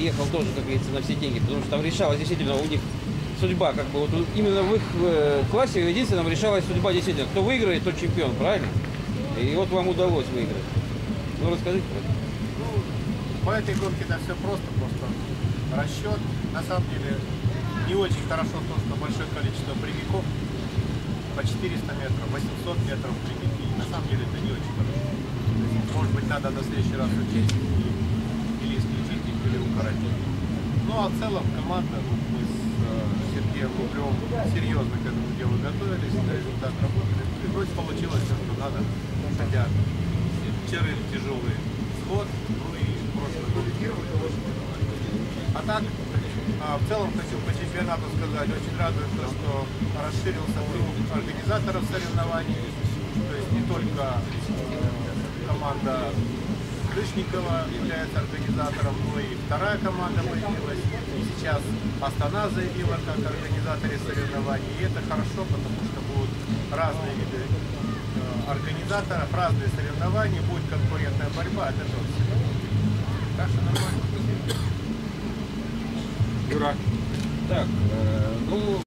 ехал тоже, как говорится, на все деньги, потому что там решалась действительно у них судьба, как бы вот именно в их классе единственном решалась судьба действительно, кто выиграет, тот чемпион, правильно? И вот вам удалось выиграть. Ну расскажите про это. Ну, по этой гонке это все просто расчет. На самом деле не очень хорошо то, что большое количество прямиков, по 400 метров, 800 метров прямики. На самом деле это не очень хорошо. Может быть, надо на следующий раз учесть или исключить их, или укоротить. Ну а в целом команда, мы с Сергеем Рублевым серьезно к этому делу готовились, на результат работали. И вроде получилось все, что надо, хотя вчера тяжелый сход, ну и прошлый корректировали. А так, в целом хочу по чемпионату сказать, очень радует то, что расширился круг организаторов соревнований, то есть не только команда Крышникова является организатором, но и вторая команда появилась. И сейчас Астана заявила как организаторы соревнований. И это хорошо, потому что будут разные виды организаторов, разные соревнования, будет конкурентная борьба от этого всего. Так что нормально. Юра. Так, ну...